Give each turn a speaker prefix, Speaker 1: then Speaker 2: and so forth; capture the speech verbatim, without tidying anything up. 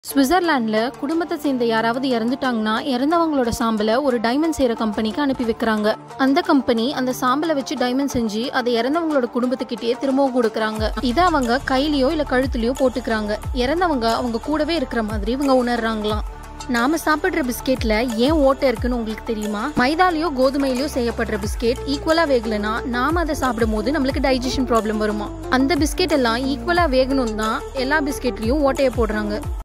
Speaker 1: ஸ்விட்சர்லாந்துல குடும்பத்தை சேர்ந்த யாராவது இறந்துட்டாங்கன்னா இறந்தவங்களோட சாம்பலை ஒரு டைமண்ட் செய்யற கம்பெனிக்கு அனுப்பி வைக்கிறாங்க. அந்த கம்பெனி அந்த சாம்பலை வச்சு டைமண்ட் செஞ்சு அதை இறந்தவங்களோட குடும்பத்துக்கிட்டே திரும்பவும் கொடுக்குறாங்க. இதை அவங்க கையிலயோ இல்ல கழுத்துலயோ போட்டுக்கிறாங்க. இறந்தவங்க அவங்க கூடவே இருக்கிற மாதிரி இவங்க உணர்றாங்களாம். நாம சாப்பிடுற பிஸ்கெட்ல ஏன் ஓட்டை இருக்குன்னு உங்களுக்கு தெரியுமா? மைதாலையோ கோதுமையிலயோ செய்யப்படுற பிஸ்கெட் ஈக்குவலா வேகலனா நாம அதை சாப்பிடும் போது நம்மளுக்கு டைஜஷன் ப்ராப்ளம் வருமா? அந்த பிஸ்கெட் எல்லாம் ஈக்குவலா வேகணும் தான் எல்லா பிஸ்கெட்லயும் ஓட்டையை போடுறாங்க.